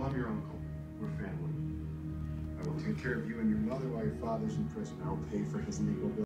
I'm your uncle. We're family. I will take care of you and your mother while your father's in prison. I'll pay for his legal bills.